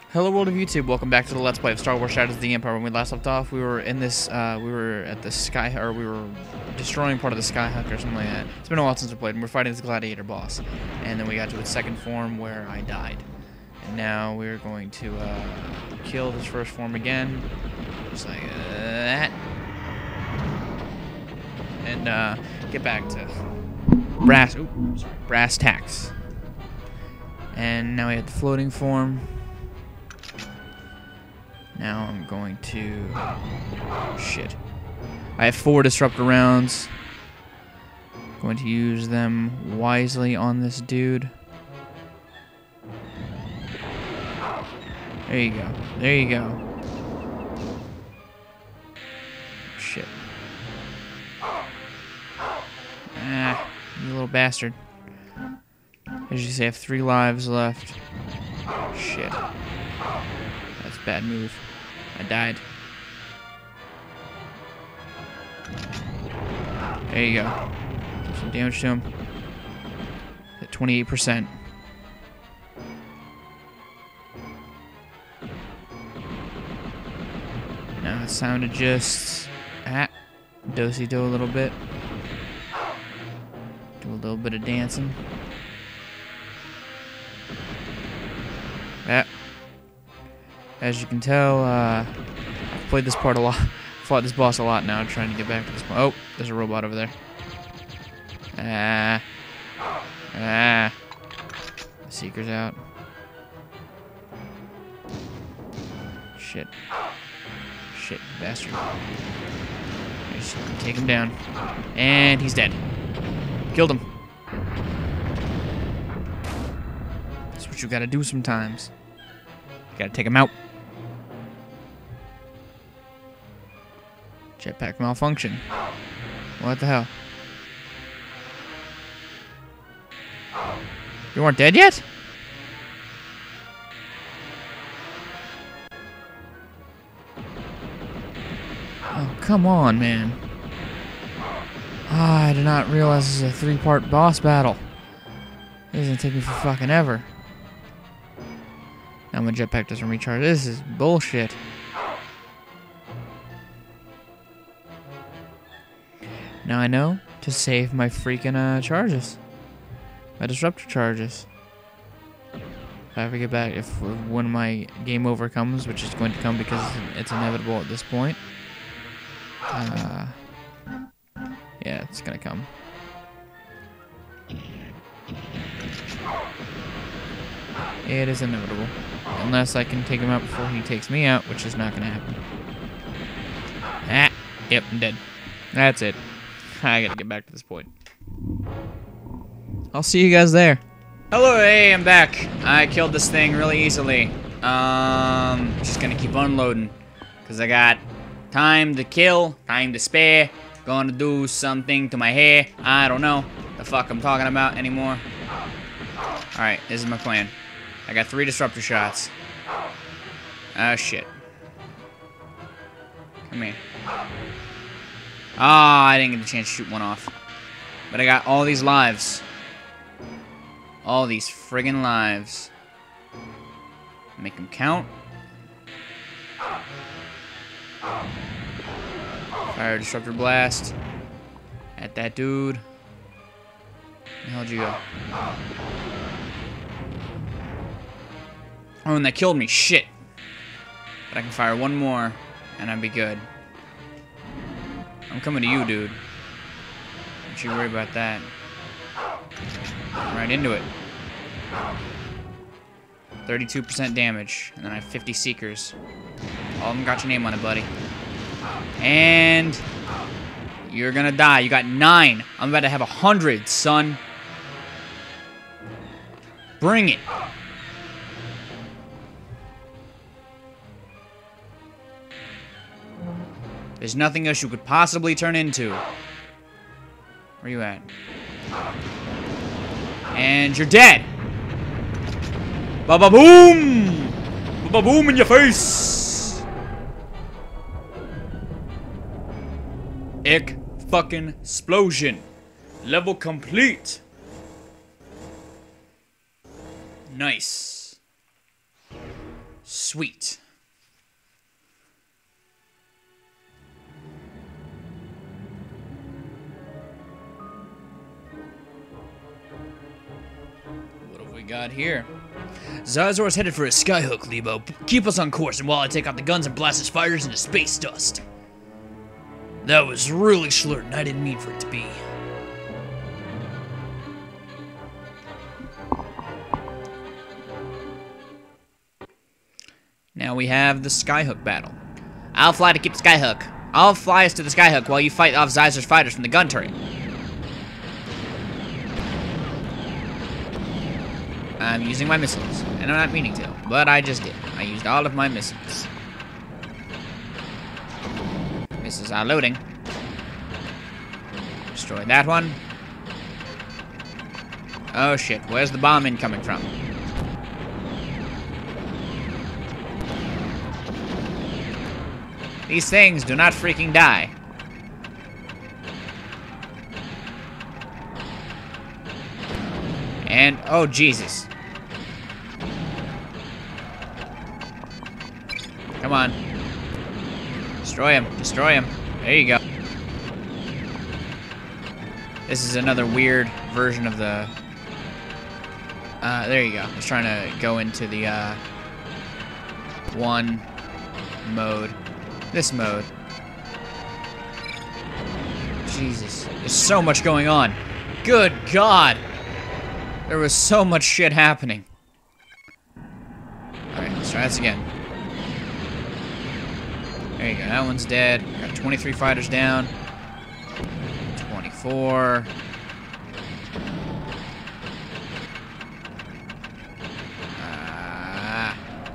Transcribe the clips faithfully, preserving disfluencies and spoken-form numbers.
Hello world of YouTube, welcome back to the Let's Play of Star Wars Shadows of the Empire. When we last left off, we were in this, uh, we were at the Sky, or we were destroying part of the Skyhawk or something like that. It's been a while since we played, and we're fighting this Gladiator boss. And then we got to its second form where I died. And now we're going to, uh, kill this first form again. Just like that. And, uh, get back to brass, ooh, sorry, brass tacks. And now we have the floating form. Now I'm going to... Shit. I have four disruptor rounds. Going to use them wisely on this dude. There you go. There you go. Shit. Ah, you little bastard. As you say, I have three lives left. Shit. That's a bad move. I died. There you go. Do some damage to him. At twenty-eight percent. Now it's time to just ah, do-si-do a little bit. Do a little bit of dancing. Ah. As you can tell, uh, I've played this part a lot, fought this boss a lot now, trying to get back to this point. Oh, there's a robot over there. Ah. Ah. The Seeker's out. Shit. Shit, bastard. Just take him down. And he's dead. Killed him. That's what you gotta do sometimes. You gotta take him out. Jetpack malfunction. What the hell? You weren't dead yet? Oh, come on, man. Ah, I did not realize this is a three-part boss battle. This is gonna take me for fucking ever. Now my jetpack doesn't recharge. This is bullshit. Now I know to save my freaking uh, charges. My disruptor charges. If I ever get back, if when my game over comes, which is going to come because it's inevitable at this point. Uh, yeah, it's gonna come. It is inevitable. Unless I can take him out before he takes me out, which is not gonna happen. Ah, yep, I'm dead. That's it. I gotta get back to this point. I'll see you guys there. Hello, hey, I'm back. I killed this thing really easily. Um, just gonna keep unloading. Because I got time to kill, time to spare. Gonna do something to my hair. I don't know the fuck I'm talking about anymore. Alright, this is my plan. I got three disruptor shots. Ah, shit. Come here. Ah, I didn't get the chance to shoot one off. But I got all these lives. All these friggin' lives. Make them count. Fire disruptor blast. At that dude. Where the hell did you go? Oh, and that killed me. Shit. But I can fire one more, and I'd be good. I'm coming to you, dude. Don't you worry about that. Right into it. thirty-two percent damage, and then I have fifty Seekers. All of them got your name on it, buddy. And you're gonna die. You got nine. I'm about to have a hundred, son. Bring it. There's nothing else you could possibly turn into. Where you at? And you're dead. Ba-ba boom! Ba-ba boom in your face! Ick fucking explosion. Level complete. Nice. Sweet. What have we got here? Zazor's headed for a skyhook, Lebo. Keep us on course, and while I take out the guns and blast his fighters into space dust. That was really slurred, and I didn't mean for it to be. Now we have the skyhook battle. I'll fly to keep the skyhook. I'll fly us to the skyhook while you fight off Zizer's fighters from the gun turret. I'm using my missiles, and I'm not meaning to, but I just did. I used all of my missiles. Missiles are loading. Destroy that one. Oh shit, where's the bomb incoming from? These things do not freaking die. And, oh Jesus. Come on. Destroy him. Destroy him. There you go. This is another weird version of the... Uh, there you go. I was trying to go into the, uh... one mode. This mode. Jesus. There's so much going on. Good God! There was so much shit happening. Alright, let's try this again. There you go, that one's dead. Got twenty-three fighters down. twenty-four. Ah.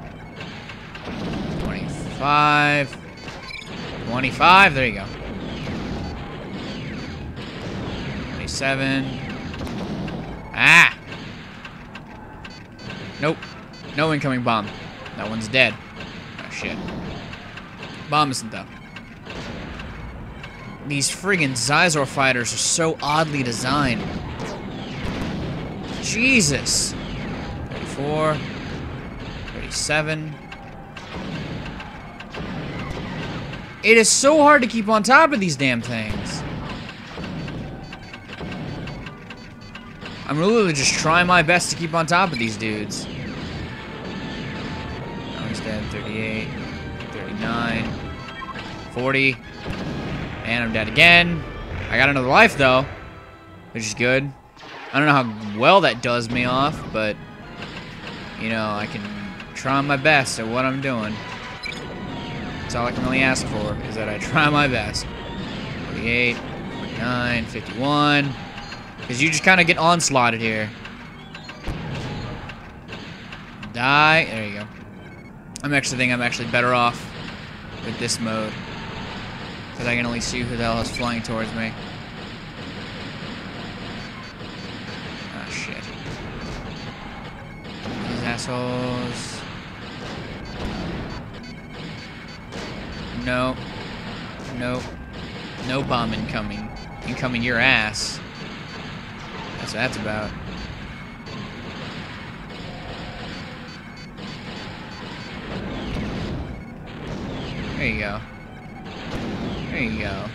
twenty-five. twenty-five, there you go. twenty-seven. Ah! Nope. No incoming bomb. That one's dead. Oh, shit. Bomb isn't, though. These friggin' Zizor fighters are so oddly designed. Jesus! thirty-four. thirty-seven. It is so hard to keep on top of these damn things. I'm literally just trying my best to keep on top of these dudes. Now he's dead. thirty-eight. thirty-nine. forty. And I'm dead again. I got another life, though, which is good. I don't know how well that does me off, but, you know, I can try my best at what I'm doing. That's all I can really ask for, is that I try my best. forty-eight, forty-nine, fifty-one. Because you just kind of get onslaughted here. Die. There you go. I'm actually think I'm actually better off with this mode. Because I can only see who the hell is flying towards me. Ah, shit. These assholes. No. No. No bomb incoming. Incoming your ass. That's what that's about. There you go. There you go.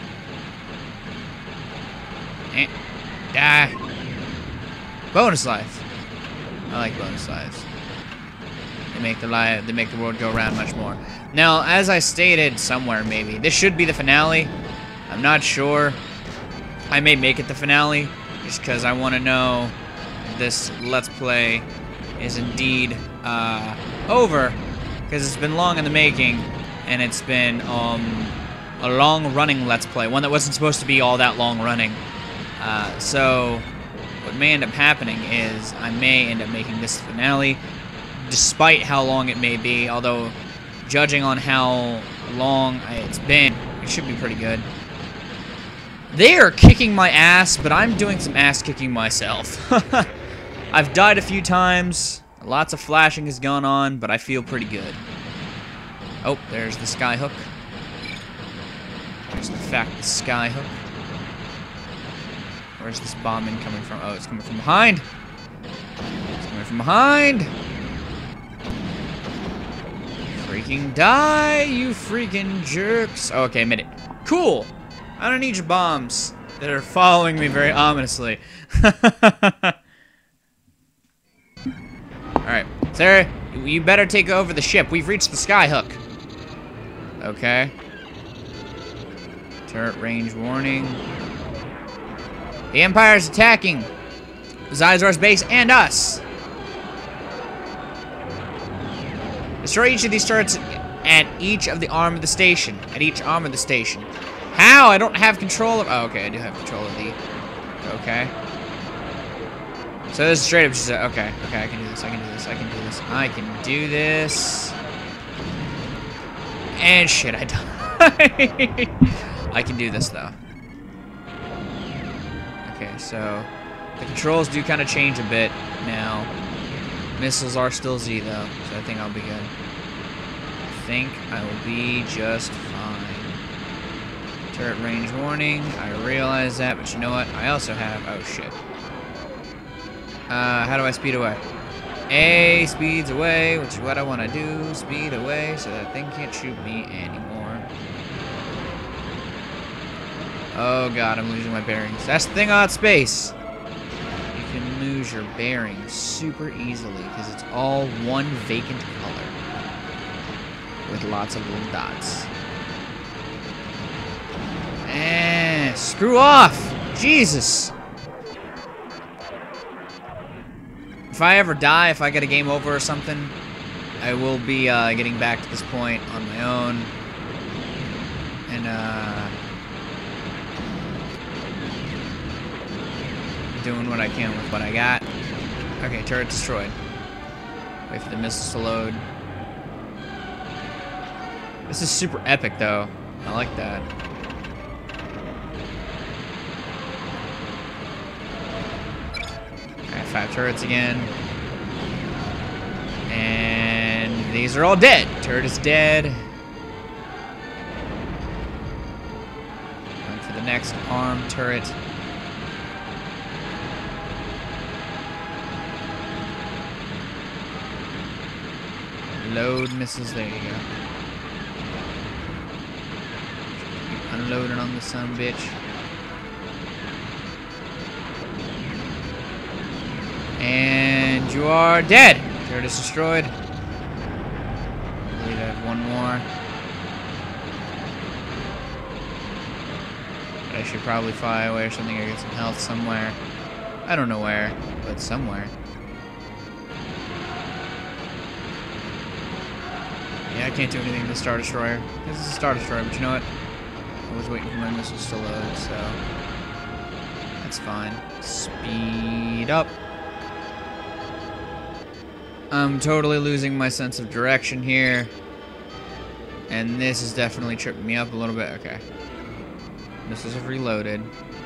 Eh. Die. Bonus life. I like bonus lives. They make the life, they make the world go around much more. Now, as I stated somewhere, maybe this should be the finale. I'm not sure. I may make it the finale, just because I want to know if this Let's Play is indeed uh, over, because it's been long in the making, and it's been um, a long-running Let's Play, one that wasn't supposed to be all that long-running. Uh, so, what may end up happening is I may end up making this the finale, despite how long it may be, although judging on how long it's been, it should be pretty good. They are kicking my ass, but I'm doing some ass kicking myself. I've died a few times, lots of flashing has gone on, but I feel pretty good. Oh, there's the skyhook. There's the fact the skyhook. Where's this bombing coming from? Oh, it's coming from behind. It's coming from behind. Freaking die, you freaking jerks. Oh, okay, I made it. Cool. I don't need your bombs that are following me very ominously. Alright, Sarah, you better take over the ship. We've reached the skyhook. Okay. Turret range warning. The Empire's attacking Xizor's base and us. Destroy each of these turrets at each of the arm of the station. At each arm of the station. How? I don't have control of... Oh, okay, I do have control of the... Okay. So this is straight up just... A, okay, okay, I can do this, I can do this, I can do this. I can do this. And shit, I died. I can do this, though. Okay, so... The controls do kind of change a bit now. Missiles are still Z, though, so I think I'll be good. I think I will be just fine. Turret range warning. I realize that, but you know what? I also have... Oh, shit. Uh, how do I speed away? A speeds away, which is what I want to do. Speed away so that thing can't shoot me anymore. Oh, God, I'm losing my bearings. That's the thing about space. You can lose your bearings super easily because it's all one vacant color with lots of little dots. Eh, screw off! Jesus! If I ever die, if I get a game over or something, I will be uh, getting back to this point on my own. And, uh... doing what I can with what I got. Okay, turret destroyed. Wait for the missiles to load. This is super epic, though. I like that. Okay, five turrets again. And these are all dead. Turret is dead. Going for the next arm turret. Load missiles, there you go. Keep unloading on the son of a bitch. And you are dead. Turret is destroyed. I believe I have one more. But I should probably fly away or something or get some health somewhere. I don't know where, but somewhere. Yeah, I can't do anything to the Star Destroyer. This is a Star Destroyer, but you know what? I was waiting for my missiles to load, so... That's fine. Speed up. I'm totally losing my sense of direction here. And this is definitely tripping me up a little bit. Okay. Missiles have reloaded.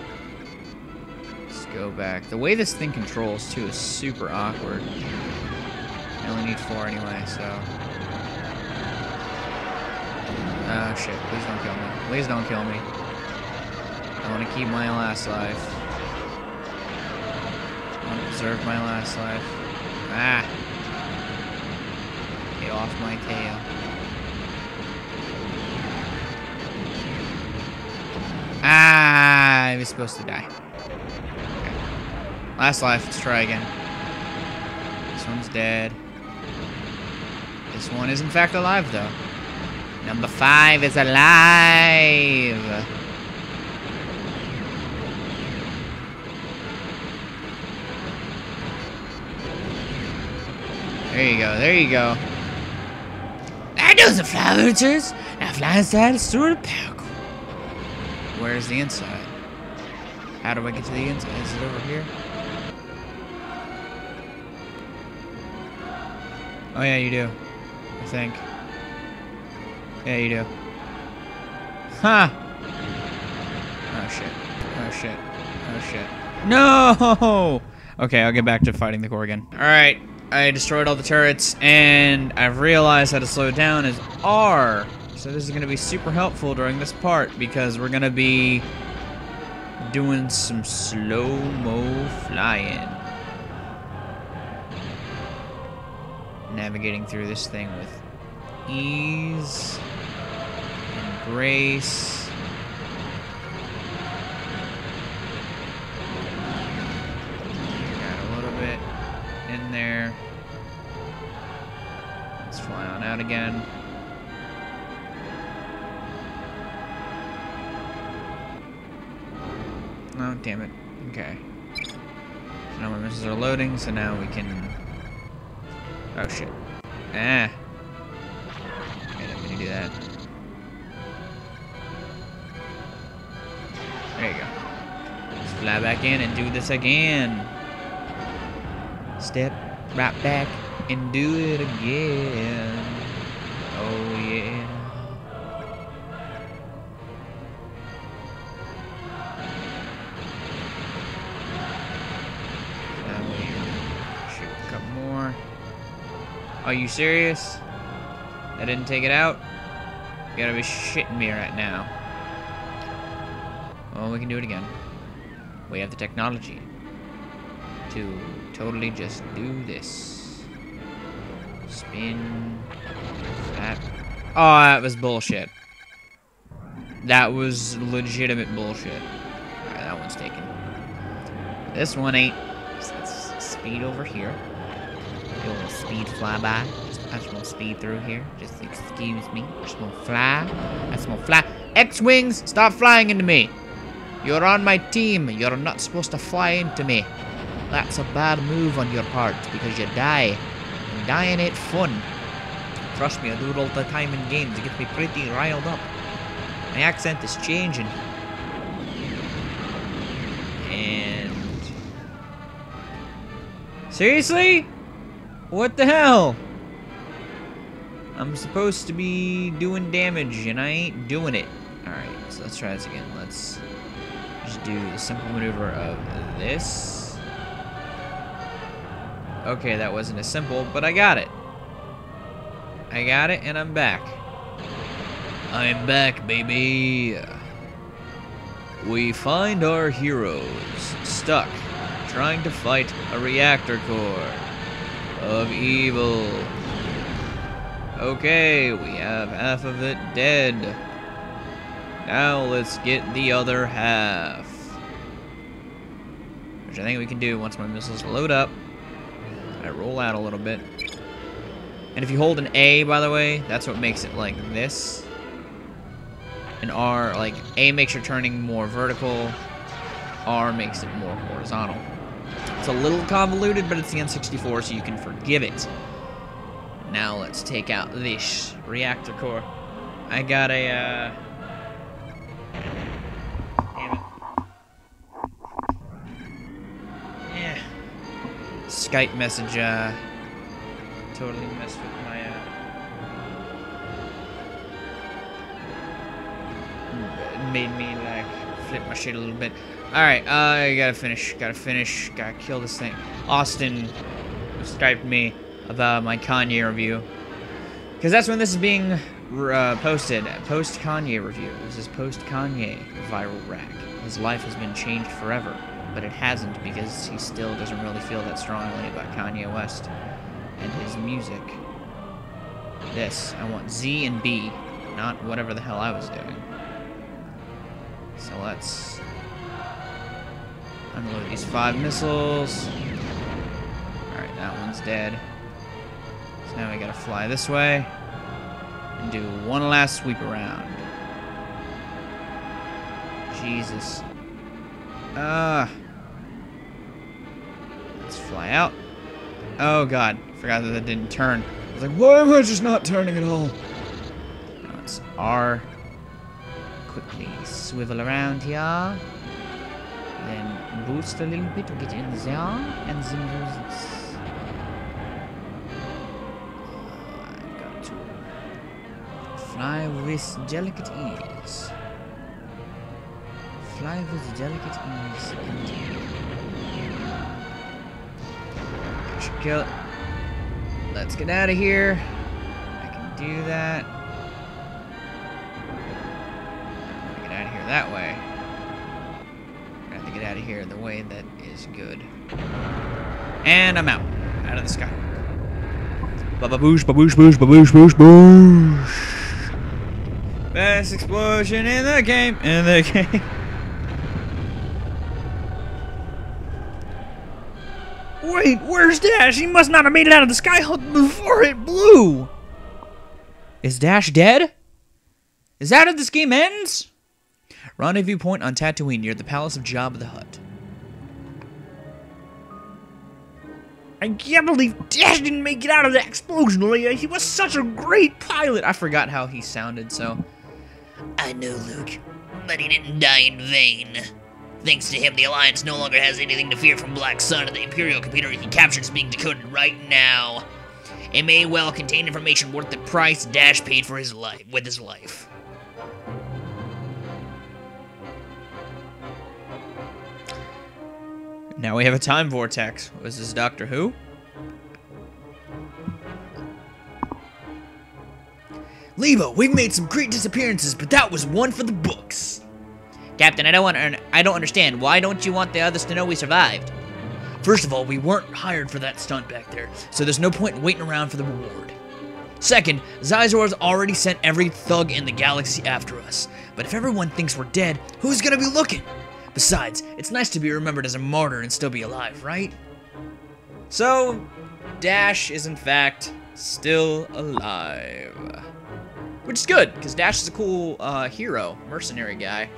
Let's go back. The way this thing controls, too, is super awkward. I only need four anyway, so... Oh shit, please don't kill me. Please don't kill me. I want to keep my last life. I want to preserve my last life. Ah! Get off my tail. Ah! I was supposed to die. Okay. Last life, let's try again. This one's dead. This one is in fact alive though. Number five is alive! There you go, there you go. I know the flowers. Now fly inside and store the power core. Where's the inside? How do I get to the inside? Is it over here? Oh yeah, you do. I think. Yeah, you do. Huh! Oh shit. Oh shit. Oh shit. No! Okay, I'll get back to fighting the core again. Alright, I destroyed all the turrets, and I've realized how to slow down is R. So this is going to be super helpful during this part, because we're going to be doing some slow-mo flying. Navigating through this thing with ease and grace. Got a little bit in there. Let's fly on out again. Oh, damn it. Okay. So now my missiles are loading, so now we can... Oh, shit. Ah. I didn't mean to do that. There you go. Let's fly back in and do this again. Step right back and do it again. Oh, yeah. Are you serious? I didn't take it out? You gotta be shitting me right now. Well, we can do it again. We have the technology to totally just do this. Spin. That. Oh, that was bullshit. That was legitimate bullshit. Alright, that one's taken. This one ain't. So let's speed over here. Do a little speed flyby. Just, I just want to speed through here. Just excuse me. I just want to fly. I just want to fly. X-Wings, stop flying into me. You're on my team. You're not supposed to fly into me. That's a bad move on your part because you die. And dying ain't fun. Trust me, I do it all the time in games. It gets me pretty riled up. My accent is changing. And... seriously? What the hell? I'm supposed to be doing damage, and I ain't doing it. Alright, so let's try this again. Let's just do the simple maneuver of this. Okay, that wasn't as simple, but I got it. I got it, and I'm back. I'm back, baby. We find our heroes stuck trying to fight a reactor core of evil. Okay, we have half of it dead. Now let's get the other half. Which I think we can do once my missiles load up. I roll out a little bit. And if you hold an A, by the way, that's what makes it like this. And R, like, A makes your turning more vertical. R makes it more horizontal. It's a little convoluted, but it's the N sixty-four, so you can forgive it. Now let's take out this reactor core. I got a, uh... damn it. Yeah. Skype message, uh... totally messed with my, uh... it made me, like, flip my shit a little bit. Alright, uh, I gotta finish, gotta finish, gotta kill this thing. Austin Skyped me about my Kanye review. Because that's when this is being uh, posted. Post-Kanye review. This is post-Kanye viral rack. His life has been changed forever. But it hasn't because he still doesn't really feel that strongly about Kanye West and his music. This. I want Z and B. Not whatever the hell I was doing. So let's unload these five missiles. Alright, that one's dead. So now we gotta fly this way and do one last sweep around. Jesus. Ah. Uh, let's fly out. Oh god, forgot that that didn't turn. I was like, why am I just not turning at all? Oh, it's R. Quickly swivel around here. Then boost a little bit to get in there, and then do this. Uh, I've got to fly with delicate ease. Fly with delicate ease indeed. I should kill it. Let's get out of here. I can do that. I want to get out of here that way. I have to get out of here the way that is good. And I'm out. Out of the sky. Ba-ba-boosh, ba-boosh, boosh, ba-boosh, boosh, boosh. Best explosion in the game, in the game. Wait, where's Dash? He must not have made it out of the skyhook before it blew. Is Dash dead? Is that how this game ends? Rendezvous point on Tatooine near the Palace of Jabba the Hutt. I can't believe Dash didn't make it out of that explosion, Leia. He was such a great pilot. I forgot how he sounded, so. I know, Luke, but he didn't die in vain. Thanks to him, the Alliance no longer has anything to fear from Black Sun, and the Imperial computer he captured is being decoded right now. It may well contain information worth the price Dash paid for his life with his life. Now we have a time vortex. Was this Doctor Who? Levo, we've made some great disappearances, but that was one for the books. Captain, I don't want to, I don't understand. Why don't you want the others to know we survived? First of all, we weren't hired for that stunt back there, so there's no point in waiting around for the reward. Second, Xizor's already sent every thug in the galaxy after us. But if everyone thinks we're dead, who's gonna be looking? Besides, it's nice to be remembered as a martyr and still be alive, right? So, Dash is in fact still alive. Which is good, because Dash is a cool uh, hero, mercenary guy.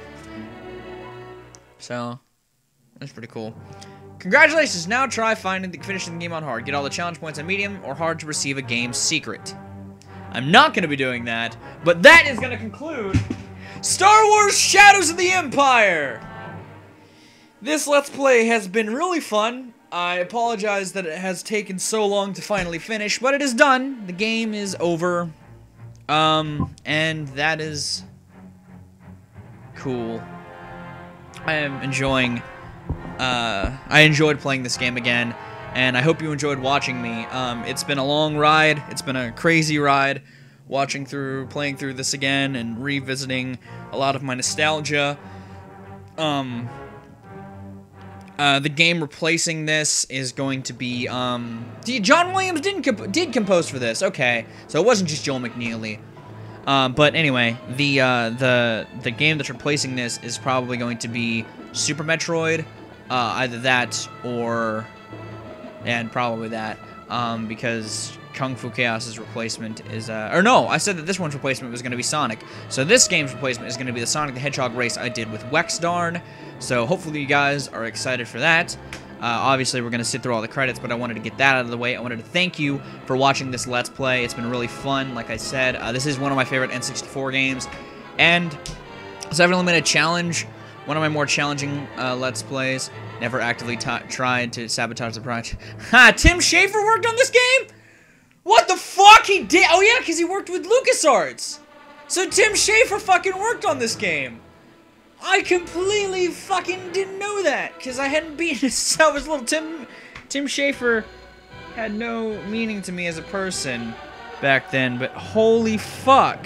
So, that's pretty cool. Congratulations, now try finding the, finishing the game on hard. Get all the challenge points on medium or hard to receive a game secret. I'm not going to be doing that, but that is going to conclude Star Wars Shadows of the Empire! This Let's Play has been really fun. I apologize that it has taken so long to finally finish, but it is done. The game is over. Um, and that is cool. I am enjoying, uh, I enjoyed playing this game again, and I hope you enjoyed watching me. Um, it's been a long ride. It's been a crazy ride watching through, playing through this again and revisiting a lot of my nostalgia. Um... Uh, the game replacing this is going to be, um... John Williams didn't comp did compose for this, okay. So it wasn't just Joel McNeely. Um, but anyway, the, uh, the, the game that's replacing this is probably going to be Super Metroid. Uh, either that or... And probably that. Um, because Kung Fu Chaos's replacement is, uh... Or no, I said that this one's replacement was going to be Sonic. So this game's replacement is going to be the Sonic the Hedgehog race I did with Wexdarn. So hopefully you guys are excited for that. Uh, obviously, we're going to sit through all the credits, but I wanted to get that out of the way. I wanted to thank you for watching this Let's Play. It's been really fun, like I said. Uh, this is one of my favorite N sixty-four games. And seven Minute Challenge, one of my more challenging uh, Let's Plays. Never actively tried to sabotage the project. Ha! Tim Schafer worked on this game? What the fuck? He did? Oh yeah, because he worked with LucasArts. So Tim Schafer fucking worked on this game. I completely fucking didn't know that, because I hadn't beaten it. I was little. Tim, Tim Schafer had no meaning to me as a person back then, but holy fuck.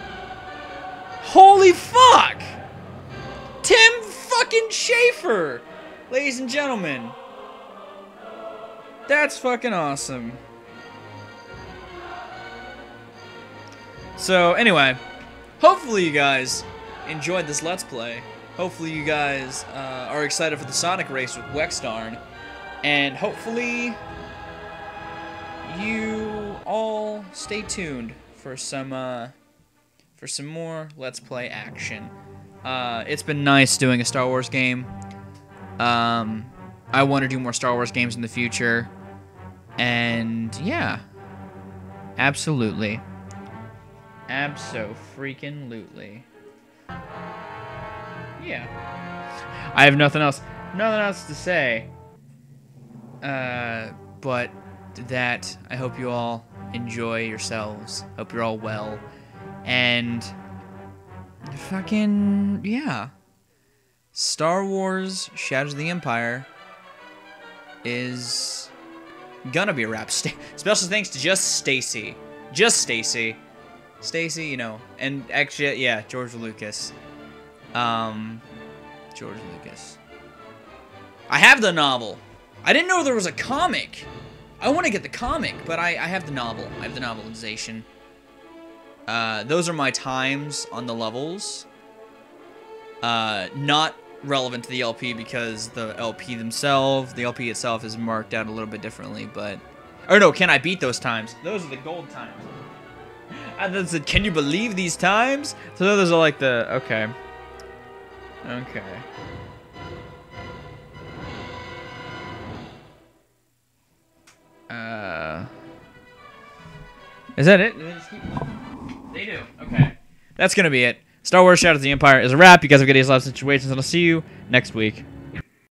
Holy fuck! Tim fucking Schafer! Ladies and gentlemen. That's fucking awesome. So, anyway, hopefully you guys enjoyed this Let's Play. Hopefully you guys uh, are excited for the Sonic race with Wexdarn. And hopefully you all stay tuned for some uh, for some more Let's Play action. Uh, it's been nice doing a Star Wars game. Um, I want to do more Star Wars games in the future. And yeah, absolutely. Abso-freaking-lutely. Yeah. I have nothing else. Nothing else to say. Uh, but that I hope you all enjoy yourselves. Hope you're all well. And fucking yeah. Star Wars Shadows of the Empire is gonna be a wrap. St Special thanks to just Stacy. Just Stacy. Stacy, you know, and actually, yeah, George Lucas. Um, George Lucas. I have the novel. I didn't know there was a comic. I want to get the comic, but I, I have the novel. I have the novelization. Uh, those are my times on the levels. Uh, not relevant to the L P because the L P themselves, the L P itself is marked out a little bit differently, but... Or no, can I beat those times? Those are the gold times. And then said, can you believe these times? So those are like the... Okay. Okay. Uh... Is that it? Do they just keep... They do. Okay. That's gonna be it. Star Wars Shadows of the Empire is a wrap. You guys have good days, lots of situations, and I'll see you next week.